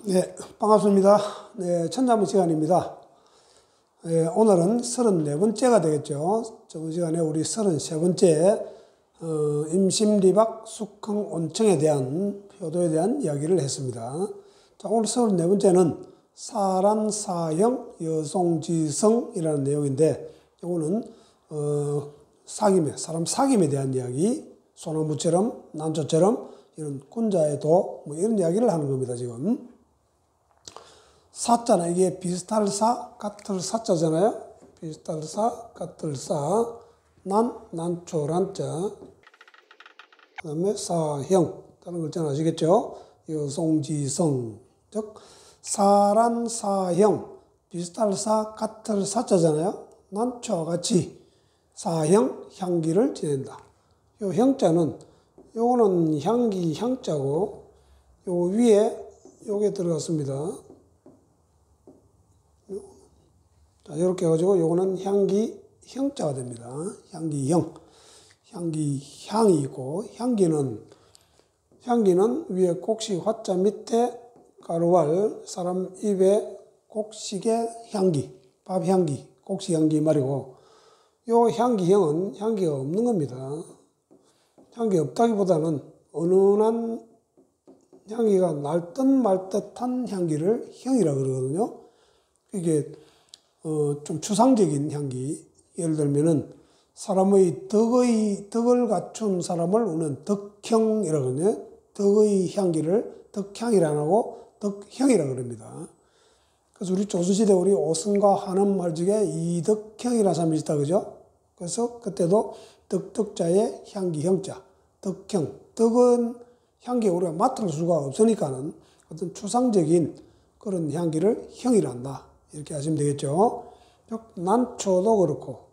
네, 반갑습니다. 네, 천자문 시간입니다. 네, 오늘은 34번째가 되겠죠. 저번 시간에 우리 33번째 임심리박 숙흥 온청에 대한 효도에 대한 이야기를 했습니다. 자, 오늘 34번째는 사란사형 여송지성이라는 내용인데, 이거는 사람 사귐에 대한 이야기, 소나무처럼 난초처럼 이런 군자의 도, 뭐 이런 이야기를 하는 겁니다, 지금. 사자는 이게 비슷할 사, 같을 사자잖아요. 비슷할 사, 같을 사, 난초란자, 그 다음에 사형, 다른 글자는 아시겠죠? 여송지성, 즉 사란사형, 비슷할 사, 같을 사자잖아요. 난초와 같이 사형, 향기를 지낸다. 요 형자는, 요거는 향기, 향자고, 요 위에 요게 들어갔습니다. 자, 이렇게 해가지고 요거는 향기, 형자가 됩니다. 향기형. 향기, 향이 있고, 향기는 위에 곡식 화자 밑에 가루알, 사람 입에 곡식의 향기, 밥 향기, 곡식 향기 말이고, 요 향기형은 향기가 없는 겁니다. 향기 없다기보다는 은은한 향기가 날 듯 말 듯한 향기를 향이라 그러거든요. 이게 좀 추상적인 향기, 예를 들면은 사람의 덕을 갖춘 사람을 우리는 덕형이라고 하거든요. 덕의 향기를 덕향이라 안 하고 덕형이라 그럽니다. 그래서 우리 조선시대 우리 오승과 한엄 말중에 이덕형이라는 사람이 있다, 그죠? 그래서 그때도 덕자의 향기 형자, 덕형. 덕은 향기 우리가 맡을 수가 없으니까는 어떤 추상적인 그런 향기를 형이라 한다. 이렇게 하시면 되겠죠. 난초도 그렇고,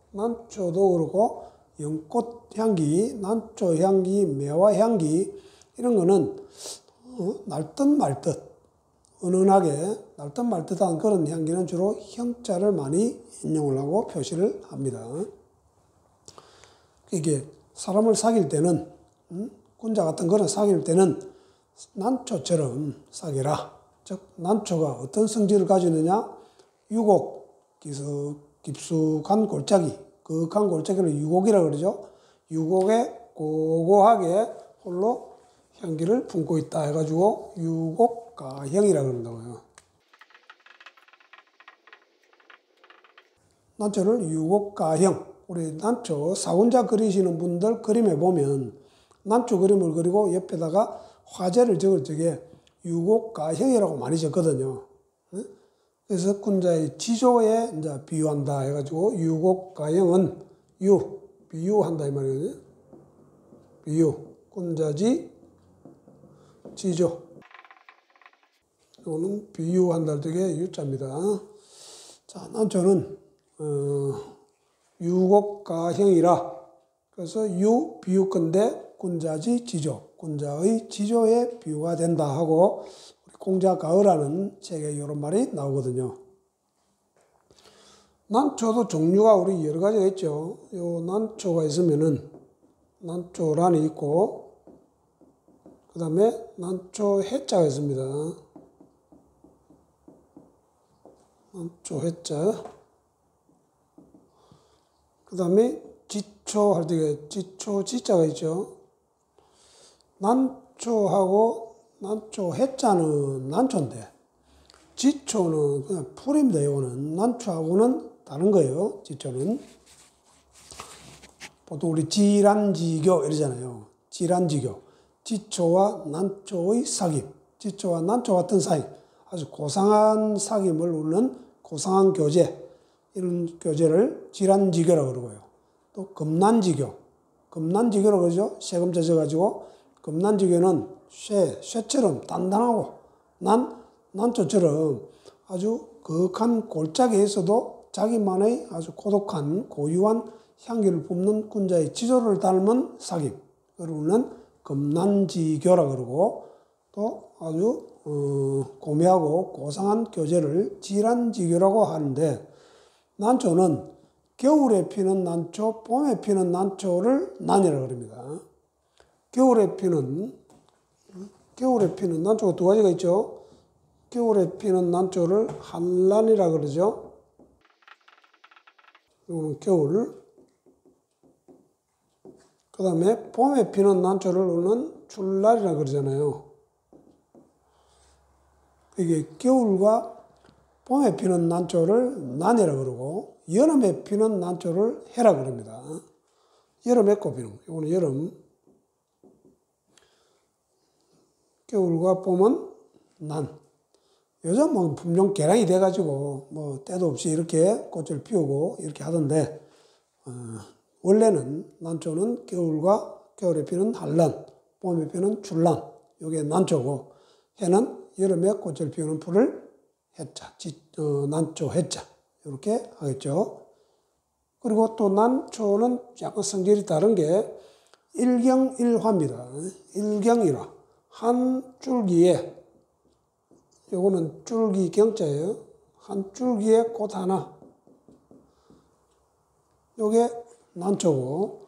연꽃 향기, 난초 향기, 매화 향기, 이런 거는 날 듯 말 듯, 은은하게 날 듯 말 듯한 그런 향기는 주로 형자를 많이 인용을 하고 표시를 합니다. 이게 사람을 사귈 때는, 군자 같은 거는 사귈 때는 난초처럼 사귀라. 즉, 난초가 어떤 성질을 가지느냐? 유곡, 깊숙한 골짜기, 거한 골짜기를 유곡이라고 그러죠. 유곡에 고고하게 홀로 향기를 품고 있다 해가지고 유곡가형이라고 그런다고요. 난초를 유곡가형, 우리 난초 사군자 그리시는 분들 그림에 보면 난초 그림을 그리고 옆에다가 화제를 적을 적에 유곡가형이라고 많이 적거든요. 그래서 군자의 지조에 이제 비유한다 해가지고 유곡가형은 비유한다 이 말이거든요. 비유, 군자지 지조. 이거는 비유한다 되게 유자입니다. 자, 난초는 유곡가형이라. 그래서 비유건데 군자지 지조, 군자의 지조에 비유가 된다 하고. 공자가을라는 책에 이런 말이 나오거든요. 난초도 종류가 우리 여러 가지가 있죠. 요 난초가 있으면은 난초란이 있고, 그 다음에 난초 해자가 있습니다. 난초 해자. 그 다음에 지초 할 때 지초 지자가 있죠. 난초 해자는 난초인데, 지초는 그냥 풀입니다. 이거는 난초하고는 다른 거예요. 지초는 보통 우리 지란지교 이러잖아요. 지란지교, 지초와 난초의 사귐, 지초와 난초 같은 사귐, 아주 고상한 사귐을 우리는 고상한 교제, 이런 교제를 지란지교라고 그러고요. 또 금난지교라고 그러죠. 세금 젖어가지고. 금난지교는 쇠처럼 단단하고 난초처럼 아주 거한 골짜기에 있어도 자기만의 아주 고독한 고유한 향기를 뿜는 군자의 지조를 닮은 사귐, 그러는 금난지교라 그러고, 또 아주 고매하고 고상한 교제를 지란지교라고 하는데, 난초는 겨울에 피는 난초, 봄에 피는 난초를 난이라고 합니다. 겨울에 피는 난초가 두 가지가 있죠. 겨울에 피는 난초를 한란이라 그러죠. 이거는 겨울. 그 다음에 봄에 피는 난초를 우리는 출날이라 그러잖아요. 이게 겨울과 봄에 피는 난초를 난이라 그러고 여름에 피는 난초를 해라 그럽니다. 여름에 꽃피는 거. 이거는 여름. 겨울과 봄은 난. 요즘 뭐 품종 개량이 돼가지고 뭐 때도 없이 이렇게 꽃을 피우고 이렇게 하던데 원래는 난초는 겨울에 피는 한란, 봄에 피는 출란. 이게 난초고 해는 여름에 꽃을 피우는 풀을 해자, 난초 해자 이렇게 하겠죠. 그리고 또 난초는 약간 성질이 다른 게 일경일화입니다. 일경일화. 한 줄기에, 요거는 줄기 경자예요. 한 줄기에 꽃 하나. 요게 난초고,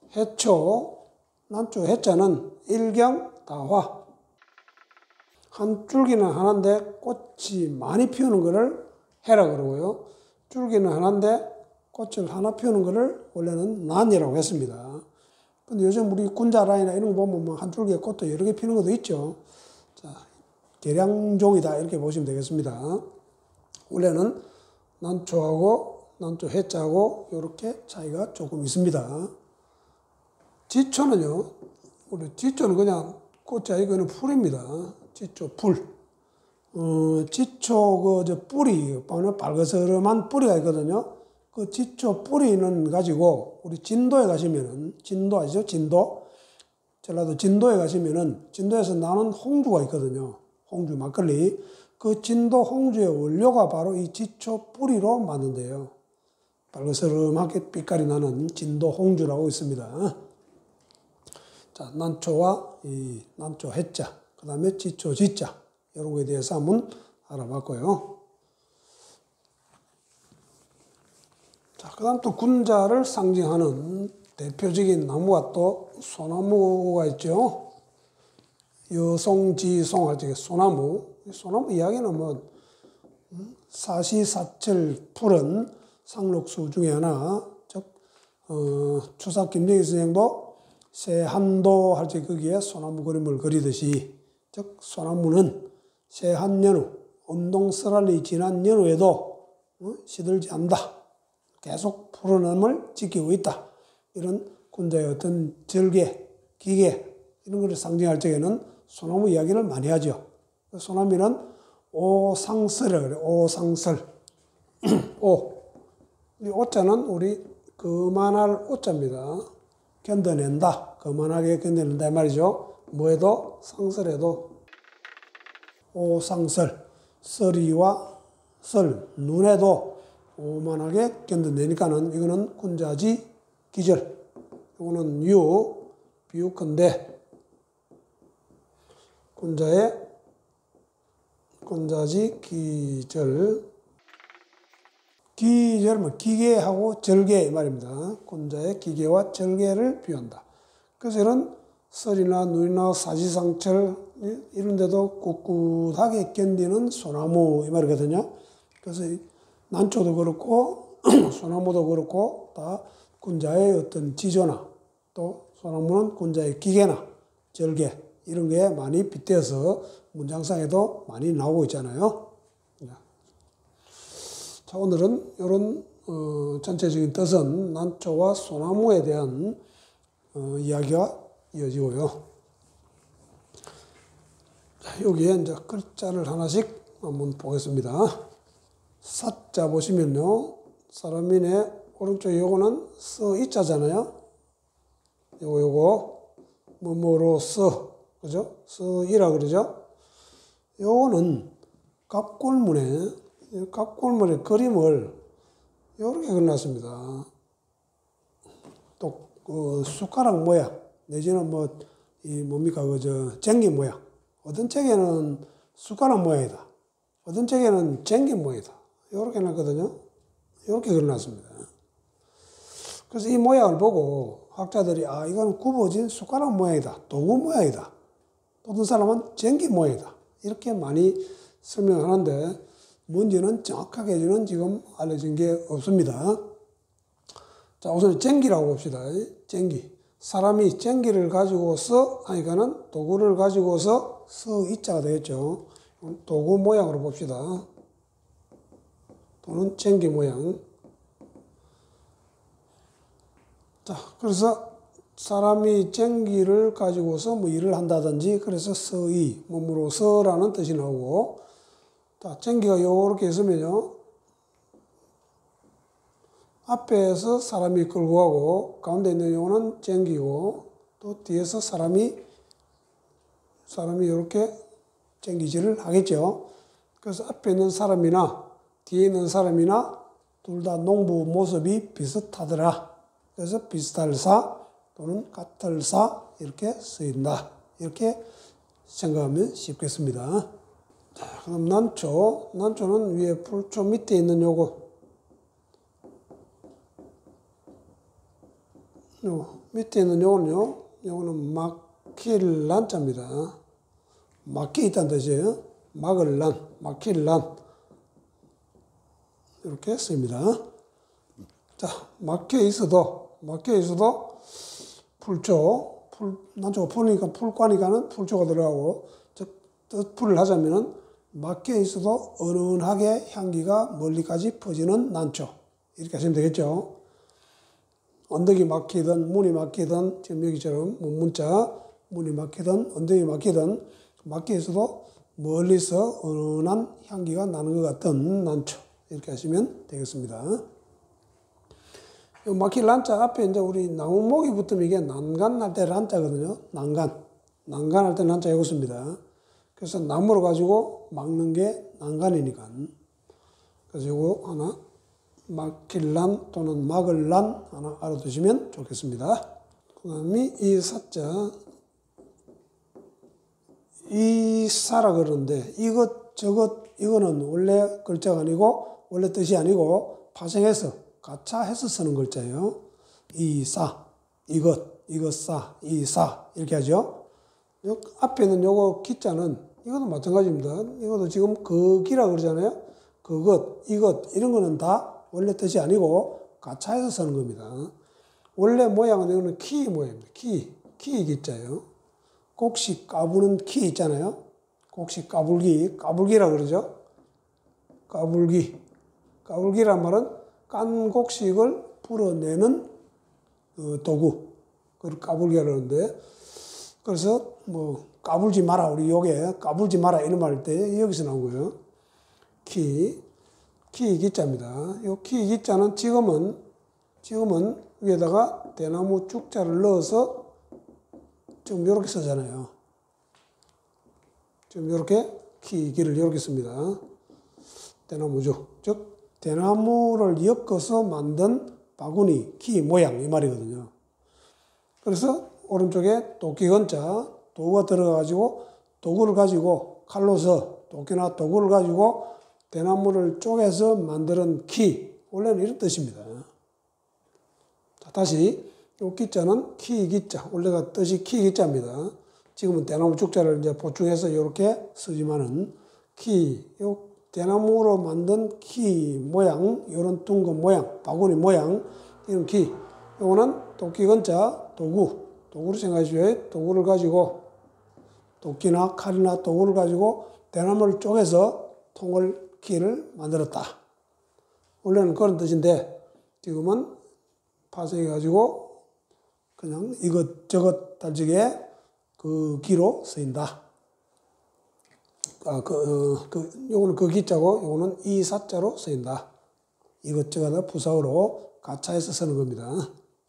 난초 해자는 일경다화. 한 줄기는 하나인데 꽃이 많이 피우는 거를 해라 그러고요. 줄기는 하나인데 꽃을 하나 피우는 거를 원래는 난이라고 했습니다. 근데 요즘 우리 군자라이나 이런 거 보면 뭐 한 줄기에 꽃도 여러 개 피는 것도 있죠. 자, 계량종이다 이렇게 보시면 되겠습니다. 원래는 난초하고 난초 해자하고 이렇게 차이가 조금 있습니다. 지초는요. 우리 지초는 그냥 꽃이 아니고 풀입니다. 지초 풀. 지초 뿌리, 빨그스름한 뿌리가 있거든요. 그 지초 뿌리는 가지고 우리 진도에 가시면은, 진도 아시죠? 진도. 전라도 진도에 가시면은 진도에서 나는 홍주가 있거든요. 홍주 막걸리. 그 진도 홍주의 원료가 바로 이 지초 뿌리로 만든대요. 빨그스름하게 빛깔이 나는 진도 홍주라고 있습니다. 자, 난초와 이 난초 해자, 그 다음에 지초 지자 이런 거에 대해서 한번 알아봤고요. 자, 그 다음 또 군자를 상징하는 대표적인 나무가 또 소나무가 있죠. 여송지송 할 때 소나무. 소나무 이야기는 뭐 사시사철 푸른 상록수 중에 하나. 즉 추사 김정희 선생도 새한도 할 때 거기에 소나무 그림을 그리듯이, 즉 소나무는 새한연후, 운동설한이 지난 연후에도 시들지 않는다. 계속 푸른함을 지키고 있다. 이런 군자의 어떤 절개, 기계 이런 것을 상징할 적에는 소나무 이야기를 많이 하죠. 소나무는 오상설이라고 그래요. 오상설. 오. 이 오자는 우리 그만할 오자입니다. 견뎌낸다. 그만하게 견뎌낸다 이 말이죠. 뭐해도 상설해도 오상설. 설이와 설, 눈에도 오만하게 견뎌내니까는 이거는 군자지 기절. 이거는 비유컨대 군자지 기절. 기절은 기계하고 절개 말입니다. 군자의 기계와 절개를 비유한다. 그래서 이런 설이나 눈이나 사지상철 이런 데도 꿋꿋하게 견디는 소나무 이 말이거든요. 그래서 난초도 그렇고 소나무도 그렇고 다 군자의 어떤 지조나 또 소나무는 군자의 기계나 절개 이런 게 많이 빗대어서 문장상에도 많이 나오고 있잖아요. 자, 오늘은 이런 전체적인 뜻은 난초와 소나무에 대한 이야기가 이어지고요. 자, 여기에 이제 글자를 하나씩 한번 보겠습니다. 사자 보시면요. 사람인의 오른쪽 요거는 서이자잖아요. 요거 뭐뭐로서 그죠? 서이라 그러죠? 요거는 갑골문의 그림을 이렇게 그려놨습니다. 또 그 숟가락 모양 내지는 뭡니까 쟁기 모양. 어떤 책에는 숟가락 모양이다. 어떤 책에는 쟁기 모양이다. 이렇게 해놨거든요. 이렇게 그려놨습니다. 그래서 이 모양을 보고 학자들이 이건 굽어진 숟가락 모양이다. 도구 모양이다. 또 어떤 사람은 쟁기 모양이다. 이렇게 많이 설명하는데 뭔지는 정확하게는 지금 알려진 게 없습니다. 자, 우선 쟁기라고 봅시다. 쟁기. 사람이 쟁기를 가지고서, 그러니까는 도구를 가지고서 이자가 되겠죠. 도구 모양으로 봅시다. 또는 쟁기 모양. 자, 그래서 사람이 쟁기를 가지고서 뭐 일을 한다든지, 그래서 서의, 몸으로서라는 뜻이 나오고, 자, 쟁기가 요렇게 있으면요, 앞에서 사람이 끌고 가고, 가운데 있는 요거는 쟁기고, 또 뒤에서 사람이 이렇게 쟁기질을 하겠죠. 그래서 앞에 있는 사람이나 뒤에 있는 사람이나 둘 다 농부 모습이 비슷하더라. 그래서 비슷할사 또는 같을사 이렇게 쓰인다. 이렇게 생각하면 쉽겠습니다. 자, 그럼 난초. 난초는 위에 풀초 밑에 있는 요거. 밑에 있는 요거는요. 요거는 막힐 난자입니다. 막혀 있다는 뜻이에요. 막을 난, 막힐 난. 이렇게 씁니다. 자, 막혀 있어도 난초가 풀이니까 풀과니까는 풀초가 들어가고, 뜻풀이를 하자면은 막혀 있어도 은은하게 향기가 멀리까지 퍼지는 난초. 이렇게 하시면 되겠죠. 언덕이 막히든 문이 막히든 지금 여기처럼 문자 문이 막히든 언덕이 막히든 막혀 있어도 멀리서 은은한 향기가 나는 것 같은 난초. 이렇게 하시면 되겠습니다. 막힐 난자 앞에 이제 우리 나무목이 붙으면 이게 난간할 때 난자거든요. 난간할 때 난자 이거 씁니다. 그래서 나무를 가지고 막는 게 난간이니까. 그래서 이거 하나 막힐 난 또는 막을 난 하나 알아두시면 좋겠습니다. 그 다음에 이 사자, 이 사라 그러는데 이거는 원래 글자가 아니고 원래 뜻이 아니고 파생해서 가차해서 쓰는 글자예요. 이사, 이것사, 이사 이렇게 하죠. 앞에 있는 요거 기자는 이것도 마찬가지입니다. 이것도 지금 그기라 그러잖아요. 이것 이런 거는 다 원래 뜻이 아니고 가차해서 쓰는 겁니다. 원래 모양은 이거는 키 모양입니다. 키 기자예요. 곡식 까부는 키 있잖아요. 곡식 까불기라 그러죠. 까불기란 말은 깐 곡식을 풀어내는 도구. 그걸 까불기라 그러는데, 그래서 뭐 까불지 마라, 우리 요게 까불지 마라 이런 말 할 때 여기서 나온 거예요. 키 기자입니다. 요 키 기자는 지금은 위에다가 대나무 죽자를 넣어서 지금 이렇게 쓰잖아요. 지금 이렇게 키기를 이렇게 씁니다. 대나무죽, 즉 대나무를 엮어서 만든 바구니, 키 모양 이 말이거든요. 그래서 오른쪽에 도끼건자, 도구가 들어가가지고 도구를 가지고 칼로서 도끼나 도구를 가지고 대나무를 쪼개서 만드는 키, 원래는 이런 뜻입니다. 자, 다시 이 기자는 키 기자, 원래가 뜻이 키 기자입니다. 지금은 대나무 죽자를 이제 보충해서 이렇게 쓰지만은 요 대나무로 만든 키 모양, 이런 둥근 모양, 바구니 모양, 이런 키. 요거는 도끼건자, 도구로 생각하시죠. 도구를 가지고, 도끼나 칼이나 도구를 가지고 대나무를 쪼개서 키를 만들었다. 원래는 그런 뜻인데, 지금은 파생해가지고 그냥 이것저것 달지게 그 기로 쓰인다. 요거는 그 기자고, 요거는 이 사자로 쓰인다. 이것저것 부사어로 가차해서 쓰는 겁니다.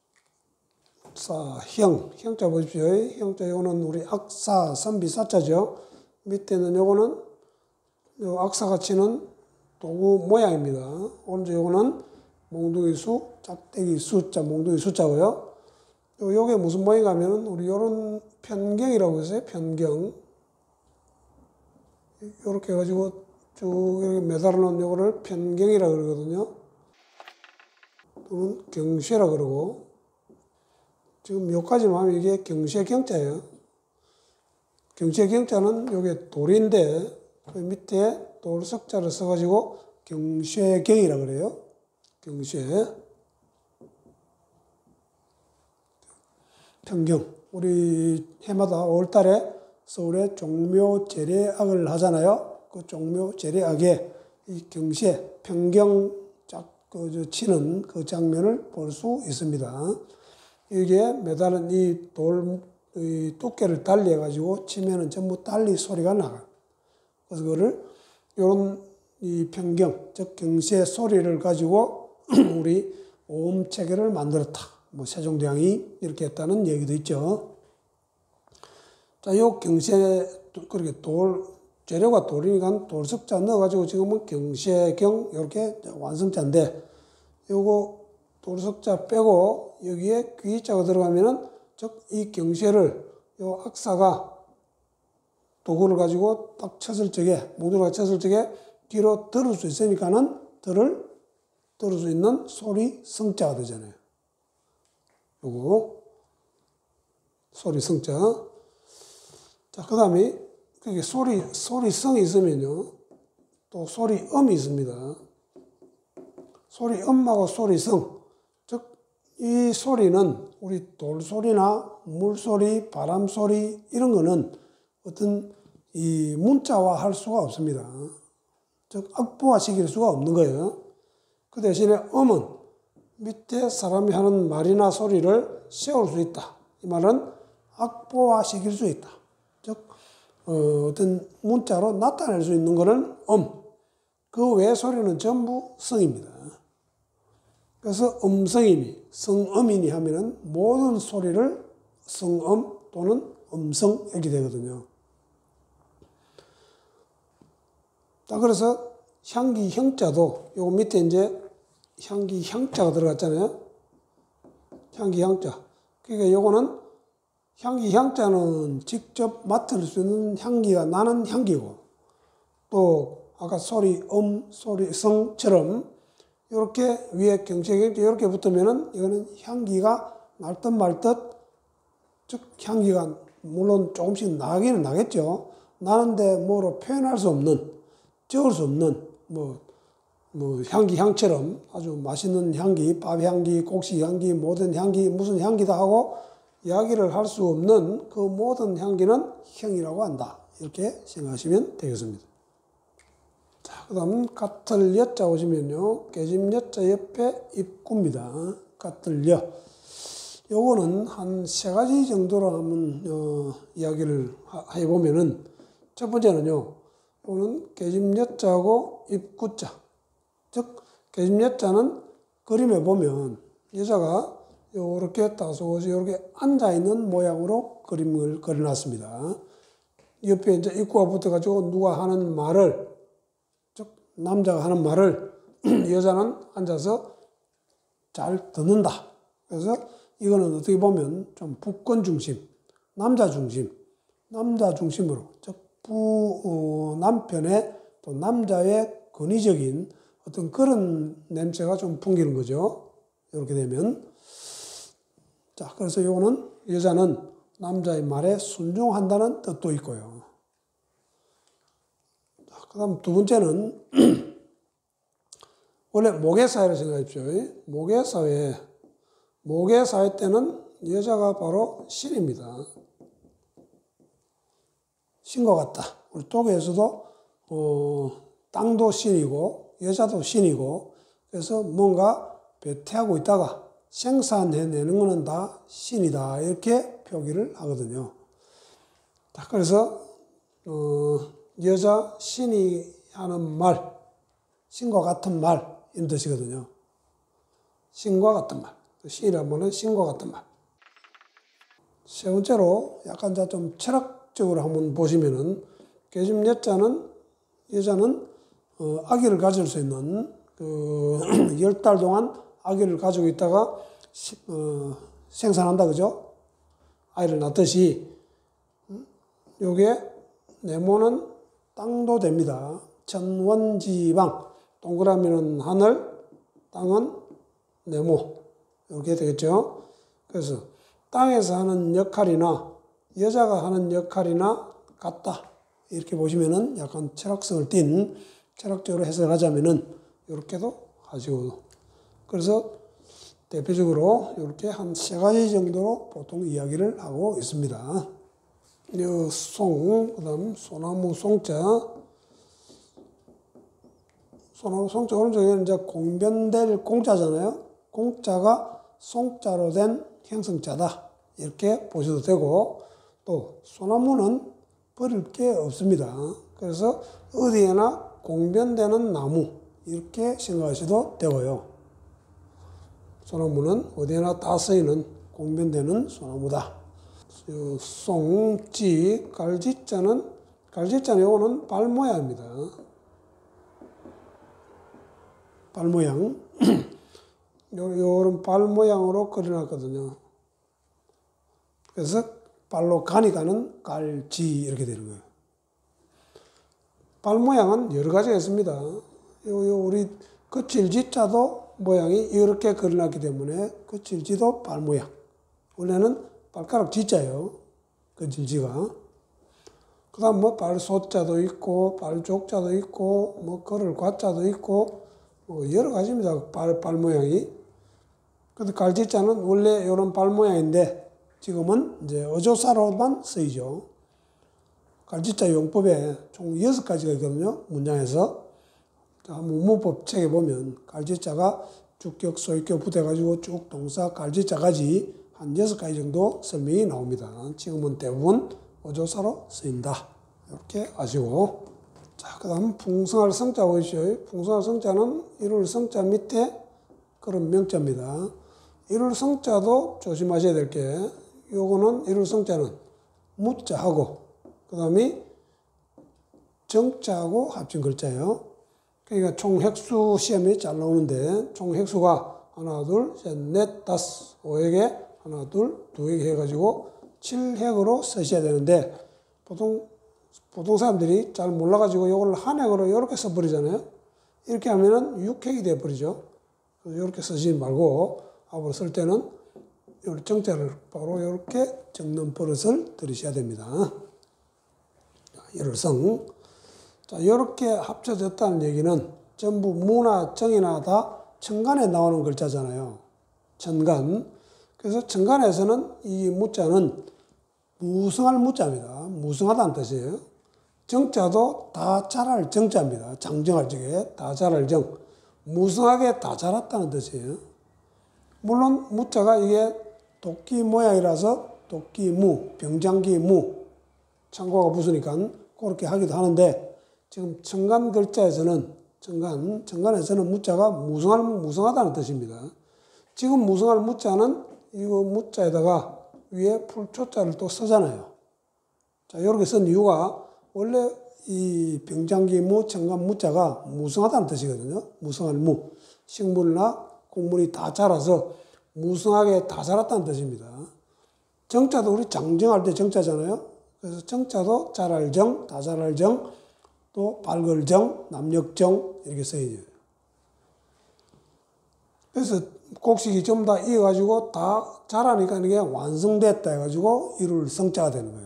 사, 형자 보십시오. 형자, 요거는 우리 악사, 선비 사자죠. 밑에는 요거는 요 악사가 치는 도구 모양입니다. 오른쪽 요거는 몽둥이 수, 짝대기 수자, 몽둥이 수자고요. 요게 무슨 모양인가 하면은 우리 요런 편경이라고 했어요. 편경. 요렇게 해가지고 쭉 이렇게 매달아 놓은 요거를 편경이라 그러거든요. 또는 경쇠라 그러고. 지금 요까지만 하면 이게 경쇠경자예요. 경쇠경자는 요게 돌인데 그 밑에 돌석자를 써가지고 경쉐경이라 그래요. 경쉐. 평경. 우리 해마다 5월달에 서울에 종묘 재래악을 하잖아요. 그 종묘 재래악에 이 경쉐, 평경 치는 그 장면을 볼 수 있습니다. 이게 매달은 이 이 두께를 달리 해가지고 치면은 전부 달리 소리가 나가요. 그래서 그거를 요런 이 평경, 즉 경쉐 소리를 가지고 우리 오음 체계를 만들었다. 뭐 세종대왕이 이렇게 했다는 얘기도 있죠. 자, 요 경쉐, 그렇게 재료가 돌이니까 돌석자 넣어가지고 지금은 경쉐경 이렇게 완성자인데, 요거 돌석자 빼고 여기에 귀자가 들어가면은 즉 이 경쉐를 요 악사가 도구를 가지고 딱 쳤을 적에, 모두가 쳤을 적에 뒤로 들을 수 있으니까는 들을 수 있는 소리 성자가 되잖아요. 요거 소리 성자. 자, 그 다음에 그게 소리성이 있으면요, 또 소리음이 있습니다. 소리음하고 소리성. 즉, 이 소리는 우리 돌소리나 물소리, 바람소리, 이런 거는 어떤 이 문자화 할 수가 없습니다. 즉, 악보화 시킬 수가 없는 거예요. 그 대신에 음은 밑에 사람이 하는 말이나 소리를 세울 수 있다. 이 말은 악보화 시킬 수 있다. 즉, 어떤 문자로 나타낼 수 있는 것은 그 외의 소리는 전부 성입니다. 그래서 음성이니 성음이니 하면은 모든 소리를 성음 또는 음성 이렇게 되거든요. 자, 그래서 향기 형자도 요 밑에 이제 향기 향자가 들어갔잖아요. 향기 향자. 그러니까 요거는 향기 향자는 직접 맡을 수 있는 향기가 나는 향기고, 또 아까 소리 성처럼 이렇게 위에 경쉐경자 이렇게 붙으면은 이거는 향기가 날 듯 말 듯, 즉 향기가 물론 조금씩 나기는 나겠죠. 나는데 뭐로 표현할 수 없는, 적을 수 없는 뭐 향기 향처럼 아주 맛있는 향기, 밥 향기, 곡식 향기, 모든 향기, 무슨 향기다 하고 이야기를 할 수 없는 그 모든 향기는 향이라고 한다. 이렇게 생각하시면 되겠습니다. 자, 그 다음 같을 여자 오시면요, 깨짐 여자 옆에 입구입니다. 같을 여. 요거는 한 세 가지 정도로 한번 이야기를 해보면은, 첫 번째는요, 요거는 깨짐 여자하고 입구자. 즉 깨짐 여자는 그림에 보면 여자가 요렇게 다소곳이 이렇게 앉아있는 모양으로 그림을 그려놨습니다. 옆에 이제 입구가 붙어가지고 누가 하는 말을, 즉 남자가 하는 말을 여자는 앉아서 잘 듣는다. 그래서 이거는 어떻게 보면 좀 부권 중심, 남자 중심으로, 즉 남편의 또 남자의 권위적인 어떤 그런 냄새가 좀 풍기는 거죠. 이렇게 되면. 자, 그래서 요거는 여자는 남자의 말에 순종한다는 뜻도 있고요. 그 다음 두 번째는 원래 모계사회를 생각하십시오. 모계사회 때는 여자가 바로 신입니다. 신과 같다. 우리 독일에서도 땅도 신이고 여자도 신이고, 그래서 뭔가 배태하고 있다가 생산해내는 것은 다 신이다. 이렇게 표기를 하거든요. 자, 그래서 여자 신이 하는 말, 신과 같은 말 이런 뜻이거든요. 신과 같은 말. 신이라는 말은 신과 같은 말. 세 번째로 약간 좀 철학적으로 한번 보시면은, 깨짐 여자는 아기를 가질 수 있는 10달 동안 아기를 가지고 있다가 생산한다, 그죠? 아이를 낳듯이 요게 네모는 땅도 됩니다. 천원지방, 동그라미는 하늘, 땅은 네모, 이렇게 되겠죠. 그래서 땅에서 하는 역할이나 여자가 하는 역할이나 같다, 이렇게 보시면은 약간 철학성을 띤 철학적으로 해석하자면은 이렇게도 하시고, 그래서 대표적으로 이렇게 한 세 가지 정도로 보통 이야기를 하고 있습니다. 송, 그 다음 소나무 송자. 소나무 송자 오른쪽에는 이제 공변될 공자잖아요. 공자가 송자로 된 형성자다. 이렇게 보셔도 되고, 또 소나무는 버릴 게 없습니다. 그래서 어디에나 공변되는 나무 이렇게 생각하셔도 되고요. 소나무는 어디에나 다 쓰이는 공변되는 소나무다. 송지, 갈지자는 요거는 발 모양입니다. 발 모양. 요런 발 모양으로 그려놨거든요. 그래서 발로 가니까는 갈지 이렇게 되는 거예요. 발 모양은 여러 가지가 있습니다. 우리 거칠지자도 모양이 이렇게 그려놨기 때문에 거칠지도 발 모양. 원래는 발가락 지자예요. 거칠지가. 그 다음 뭐 발소자도 있고 발족자도 있고 뭐 걸을 과자도 있고 뭐 여러 가지입니다. 발 모양이. 근데 갈지자는 원래 이런 발 모양인데 지금은 이제 어조사로만 쓰이죠. 갈지자 용법에 총 6가지가 있거든요. 문장에서. 문문법 책에 보면 갈지자가 주격, 소유격 붙여가지고 쭉 동사 갈지자까지 한 6가지 정도 설명이 나옵니다. 지금은 대부분 어조사로 쓰인다. 이렇게 아시고. 자, 그 다음 풍성할 성자 보이시죠? 풍성할 성자는 이룰 성자 밑에 그런 명자입니다. 이룰 성자도 조심하셔야 될 게, 요거는 이룰 성자는 무자하고, 그 다음에 정자하고 합친 글자예요. 그러니까 총 획수 시험에 잘 나오는데, 총 획수가 하나, 둘, 셋, 넷, 다섯, 5획에 하나, 둘, 2획 해가지고 7획으로 쓰셔야 되는데, 보통 사람들이 잘 몰라가지고 이걸 한 획으로 이렇게 써버리잖아요. 이렇게 하면은 6획이 돼버리죠. 이렇게 쓰지 말고, 앞으로 쓸 때는 정자를 바로 이렇게 적는 버릇을 들이셔야 됩니다. 열성. 자, 이렇게 합쳐졌다는 얘기는 전부 무나 정이나 다 천간에 나오는 글자잖아요. 천간. 그래서 천간에서는 이 무자는 무성할 무자입니다. 무성하다는 뜻이에요. 정자도 다 자랄 정자입니다. 장정할 적에 다 자랄 정. 무성하게 다 자랐다는 뜻이에요. 물론 무자가 이게 도끼 모양이라서 도끼무, 병장기무, 창고가 붙으니까 그렇게 하기도 하는데, 지금 천간 글자에서는, 천간에서는 무자가 무성하다는 뜻입니다. 지금 무성할 무자는 이거 무자에다가 위에 풀초자를 또 쓰잖아요. 자, 이렇게 쓴 이유가 원래 이 병장기무, 천간 무자가 무성하다는 뜻이거든요. 무성할 무. 식물이나 곡물이 다 자라서 무성하게 다 자랐다는 뜻입니다. 정자도 우리 장정할 때 정자잖아요. 그래서 정자도 자랄 정, 다 자랄 정, 또 밝을 정, 남력정 이렇게 써야죠. 그래서 곡식이 좀 다 이어가지고 다 자라니까 이게 완성됐다 해가지고 이룰 성자가 되는 거예요.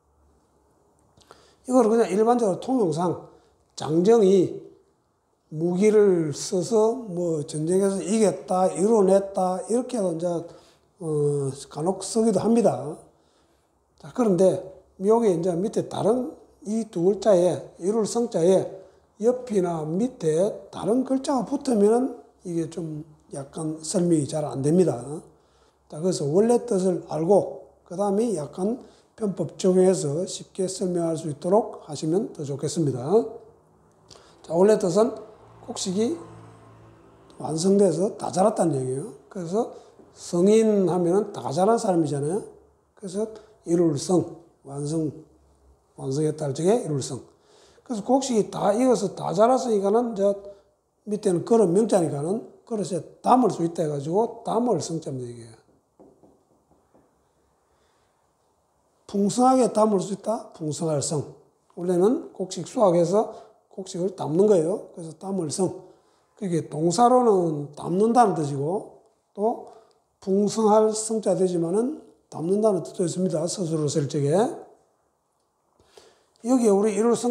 이걸 그냥 일반적으로 통용상 장정이 무기를 써서 뭐 전쟁에서 이겼다, 이뤄냈다 이렇게도 이제 간혹 쓰기도 합니다. 자, 그런데 여기 이제 밑에 다른 이 두 글자에 이룰 성자에 옆이나 밑에 다른 글자가 붙으면은 이게 좀 약간 설명이 잘 안 됩니다. 자, 그래서 원래 뜻을 알고 그 다음에 약간 편법 적용해서 쉽게 설명할 수 있도록 하시면 더 좋겠습니다. 자, 원래 뜻은 곡식이 완성돼서 다 자랐다는 얘기예요. 그래서 성인 하면은 다 자란 사람이잖아요. 그래서 이룰성, 완성했다 할 적에 이룰성. 그래서 곡식이 다 익어서 다 자랐으니까는 이제 밑에는 그릇 명자니까는 그릇에 담을 수 있다 해가지고 담을 성자입니다, 이게. 풍성하게 담을 수 있다, 풍성할 성. 원래는 곡식 수확해서 곡식을 담는 거예요. 그래서 담을 성. 그게 동사로는 담는다는 뜻이고 또 풍성할 성자 되지만은 담는다는 뜻도 있습니다. 스스로 쓸 적에. 여기에 우리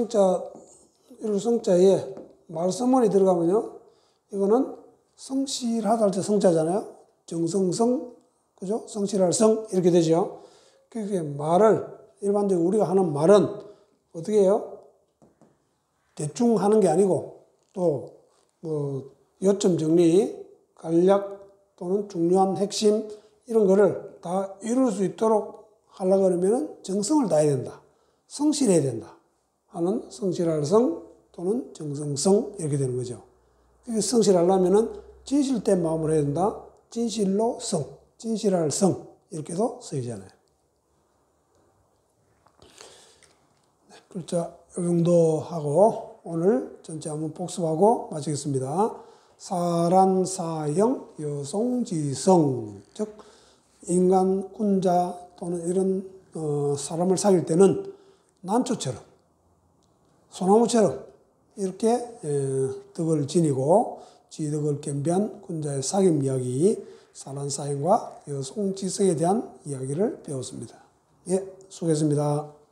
일울성자에 말서문이 들어가면요. 이거는 성실하다 할 때 성자잖아요. 정성성, 그죠? 성실할 성, 이렇게 되죠. 그게 말을, 일반적으로 우리가 하는 말은 어떻게 해요? 대충 하는 게 아니고, 또, 요점 정리, 간략 또는 중요한 핵심, 이런 거를 다 이룰 수 있도록 하려고 하려면 정성을 다해야 된다. 성실해야 된다. 하는 성실할 성 또는 정성성, 이렇게 되는 거죠. 성실하려면은 진실된 마음으로 해야 된다. 진실로 성, 진실할 성, 이렇게도 쓰이잖아요. 네, 글자 이 정도 하고 오늘 전체 한번 복습하고 마치겠습니다. 사란사형 여송지성, 즉 인간, 군자 또는 이런 사람을 사귈 때는 난초처럼, 소나무처럼 이렇게 덕을 지니고 지덕을 겸비한 군자의 사귐 이야기, 사란사형과 여송지성에 대한 이야기를 배웠습니다. 예, 수고했습니다.